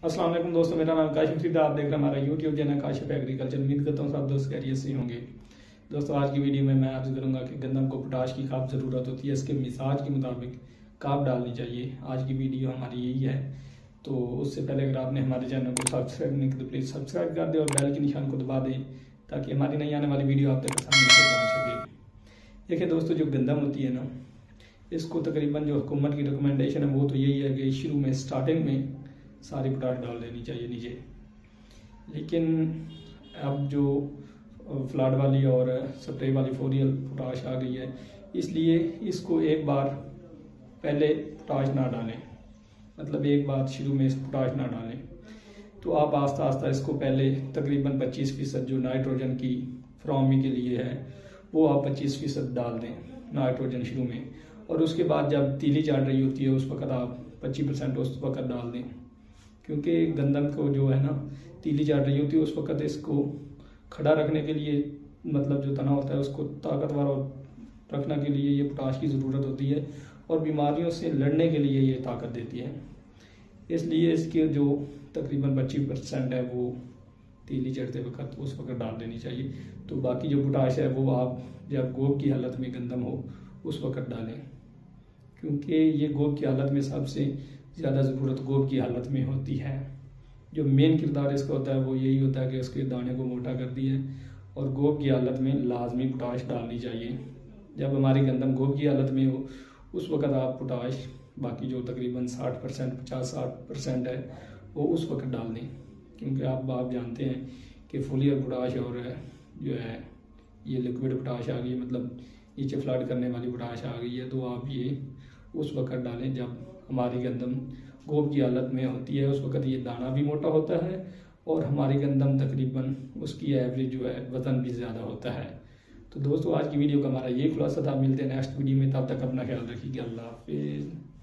अस्सलाम वालेकुम दोस्तों, मेरा नाम काशिफ, आप देख रहे हैं हमारा यूट्यूब चैनल काशिफ एग्रीकल्चर। उम्मीद करता हूँ सब दोस्त खैरियत से होंगे। दोस्तों आज की वीडियो में मैं आपसे करूँगा कि गंदम को पोटाश की खाद ज़रूरत होती है, इसके मिजाज के मुताबिक खाद डालनी चाहिए। आज की वीडियो हमारी यही है। तो उससे पहले अगर आपने हमारे चैनल को सब्सक्राइब नहीं किया तो प्लीज़ सब्सक्राइब कर दें और बेल के निशान को दबा दें ताकि हमारी नई आने वाली वीडियो आप तक आसानी से पहुँच सके। देखिए दोस्तों, जो गंदम होती है ना, इसको तकरीबन जो हुकूमत की रिकमेंडेशन है वो तो यही है कि शुरू में स्टार्टिंग में सारी पोटाश डाल देनी चाहिए नीचे। लेकिन अब जो फ्लड वाली और स्प्रे वाली फोरियल पोटाश आ गई है, इसलिए इसको एक बार पहले पोटाश ना डालें, मतलब एक बार शुरू में इस पोटाश ना डालें। तो आप आस्ता आस्ता इसको पहले तकरीबन 25% जो नाइट्रोजन की फ्राहमी के लिए है वो आप 25% डाल दें नाइट्रोजन शुरू में, और उसके बाद जब तीली चढ़ रही होती है उस वक्त आप 25% उस वक्त डाल दें। क्योंकि गंदम को जो है ना तीली चढ़ रही होती है उस वक्त इसको खड़ा रखने के लिए, मतलब जो तना होता है उसको ताकतवर रखने के लिए ये पोटाश की ज़रूरत होती है, और बीमारियों से लड़ने के लिए ये ताकत देती है। इसलिए इसके जो तकरीबन 25% है वो तीली चढ़ते वक्त उस वक्त डाल देनी चाहिए। तो बाकी जो पोटाश है वो आप जब गोब की हालत में गंदम हो उस वक्त डालें, क्योंकि ये गोब की हालत में सबसे ज़्यादा ज़रूरत गोब की हालत में होती है। जो मेन किरदार इसका होता है वो यही होता है कि उसके दाने को मोटा कर दिए, और गोब की हालत में लाजमी पोटाश डालनी चाहिए। जब हमारी गंदम गोब की हालत में हो उस वक्त आप पोटाश बाकी जो तकरीबन 60% 50-60% है वो उस वक्त डाल दें। क्योंकि आप जानते हैं कि फोलियर पोटाश और जो है ये लिक्विड पोटाश आ गई, मतलब नीचे फ्लड करने वाली पोटाश आ गई है। तो आप ये उस वक्त डालें जब हमारी गंदम गोब की हालत में होती है। उस वक्त ये दाना भी मोटा होता है और हमारी गंदम तकरीबन उसकी एवरेज जो है वज़न भी ज़्यादा होता है। तो दोस्तों आज की वीडियो का हमारा ये खुलासा था। मिलते हैं नेक्स्ट वीडियो में, तब तक अपना ख्याल रखिएगा। अल्लाह हाफिज़।